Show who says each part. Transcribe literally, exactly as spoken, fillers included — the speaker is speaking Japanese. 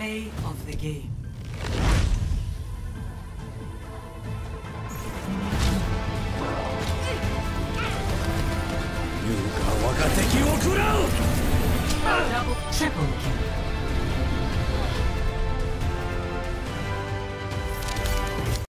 Speaker 1: Play of the game.
Speaker 2: 優雅我が敵を食らう。
Speaker 1: Double triple kill.